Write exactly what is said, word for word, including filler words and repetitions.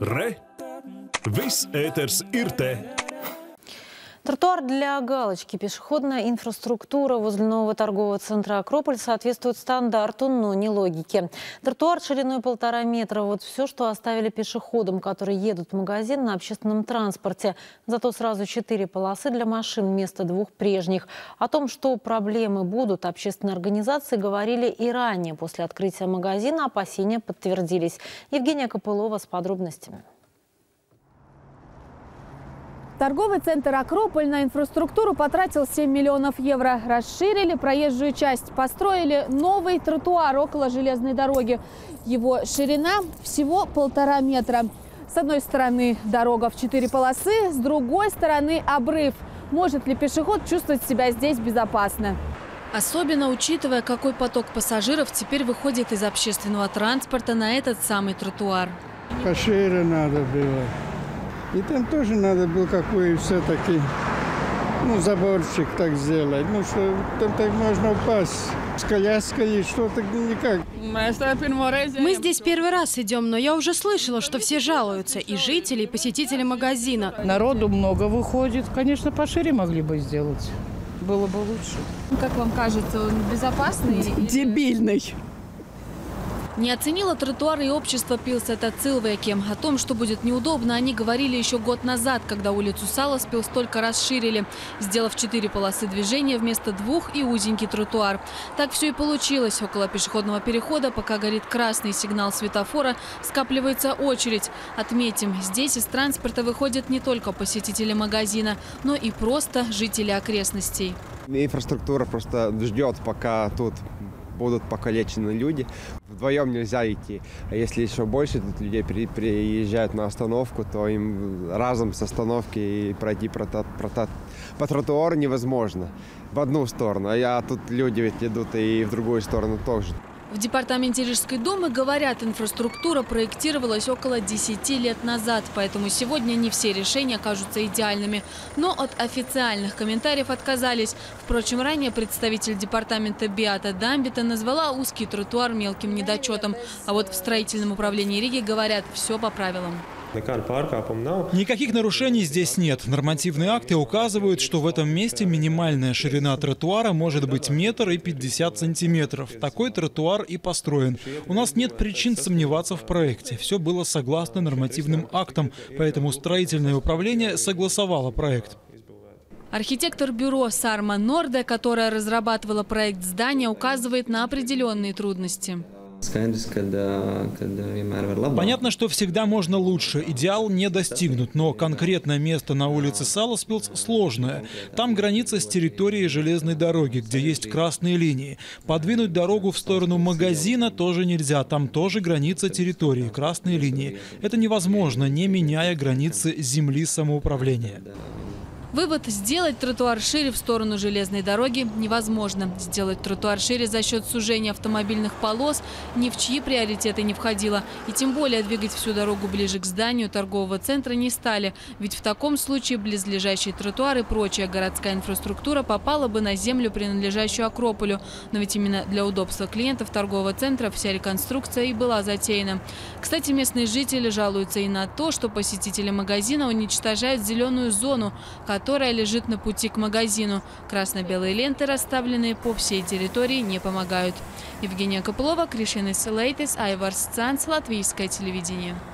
Re! Viss ēters ir te! Тротуар для галочки. Пешеходная инфраструктура возле нового торгового центра «Акрополь» соответствует стандарту, но не логике. Тротуар шириной полтора метра. Вот все, что оставили пешеходам, которые едут в магазин на общественном транспорте. Зато сразу четыре полосы для машин вместо двух прежних. О том, что проблемы будут, общественные организации говорили и ранее. После открытия магазина опасения подтвердились. Евгения Копылова с подробностями. Торговый центр «Акрополь» на инфраструктуру потратил семь миллионов евро. Расширили проезжую часть, построили новый тротуар около железной дороги. Его ширина всего полтора метра. С одной стороны дорога в четыре полосы, с другой стороны обрыв. Может ли пешеход чувствовать себя здесь безопасно? Особенно учитывая, какой поток пассажиров теперь выходит из общественного транспорта на этот самый тротуар. Пошире надо было. И там тоже надо было какой все-таки, ну, заборчик так сделать. Ну, что там так можно упасть с коляской, что-то никак. Мы здесь первый раз идем, но я уже слышала, что все жалуются. И жители, и посетители магазина. Народу много выходит. Конечно, пошире могли бы сделать. Было бы лучше. Как вам кажется, он безопасный? Дебильный. Не оценило тротуар и общество Пилсета-Цилвеки. О том, что будет неудобно, они говорили еще год назад, когда улицу Саласпилс только расширили, сделав четыре полосы движения вместо двух и узенький тротуар. Так все и получилось. Около пешеходного перехода, пока горит красный сигнал светофора, скапливается очередь. Отметим, здесь из транспорта выходят не только посетители магазина, но и просто жители окрестностей. Инфраструктура просто ждет, пока тут будут покалечены люди. Вдвоем нельзя идти. А если еще больше тут людей при, приезжают на остановку, то им разом с остановки и пройти по, по, по тротуару невозможно. В одну сторону. А тут люди ведь идут и в другую сторону тоже. В департаменте Рижской думы говорят, инфраструктура проектировалась около десяти лет назад, поэтому сегодня не все решения кажутся идеальными. Но от официальных комментариев отказались. Впрочем, ранее представитель департамента Биата Дамбита назвала узкий тротуар мелким недочетом. А вот в строительном управлении Риги говорят, все по правилам. Никаких нарушений здесь нет. Нормативные акты указывают, что в этом месте минимальная ширина тротуара может быть метр и пятьдесят сантиметров. Такой тротуар и построен. У нас нет причин сомневаться в проекте. Все было согласно нормативным актам, поэтому строительное управление согласовало проект. Архитектор бюро Сарма Норде, которая разрабатывала проект здания, указывает на определенные трудности. Понятно, что всегда можно лучше. Идеал не достигнут, но конкретное место на улице Саласпилс сложное. Там граница с территорией железной дороги, где есть красные линии. Подвинуть дорогу в сторону магазина тоже нельзя. Там тоже граница территории, красные линии. Это невозможно, не меняя границы земли самоуправления. Вывод – сделать тротуар шире в сторону железной дороги невозможно. Сделать тротуар шире за счет сужения автомобильных полос ни в чьи приоритеты не входило. И тем более двигать всю дорогу ближе к зданию торгового центра не стали. Ведь в таком случае близлежащие тротуары и прочая городская инфраструктура попала бы на землю, принадлежащую Акрополю. Но ведь именно для удобства клиентов торгового центра вся реконструкция и была затеяна. Кстати, местные жители жалуются и на то, что посетители магазина уничтожают зеленую зону, которая лежит на пути к магазину. Красно-белые ленты, расставленные по всей территории, не помогают. Евгения Копылова, Кришинис Лейтис, Айварс Цанц, Латвийское телевидение.